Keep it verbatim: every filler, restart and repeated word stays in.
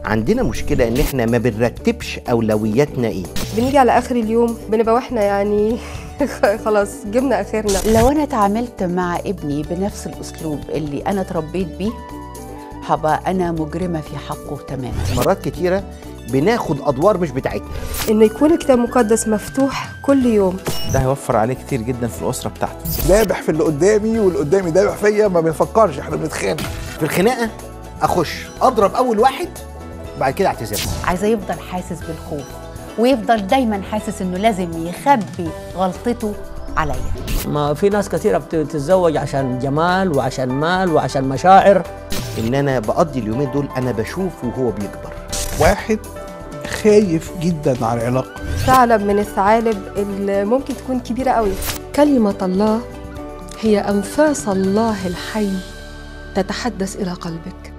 عندنا مشكلة ان احنا ما بنرتبش اولوياتنا ايه. بنيجي على اخر اليوم بنبقى واحنا يعني خلاص جبنا اخرنا. لو انا اتعاملت مع ابني بنفس الاسلوب اللي انا اتربيت بيه هبقى انا مجرمة في حقه تماما. مرات كتيرة بناخد ادوار مش بتاعتنا. ان يكون الكتاب المقدس مفتوح كل يوم ده هيوفر عليه كتير جدا في الاسره بتاعته. دابح في اللي قدامي واللي قدامي دابح فيا، ما بنفكرش، احنا بنتخانق. في الخناقه اخش اضرب اول واحد بعد كده اعتذر. عايزه يفضل حاسس بالخوف ويفضل دايما حاسس انه لازم يخبي غلطته عليا. ما في ناس كثيره بتتزوج عشان جمال وعشان مال وعشان مشاعر. ان انا بقضي اليومين دول انا بشوفه وهو بيكبر. واحد خايف جدا على العلاقه. ثعلب من الثعالب اللي ممكن تكون كبيره قوي. كلمه الله هي انفاس الله الحي تتحدث الى قلبك.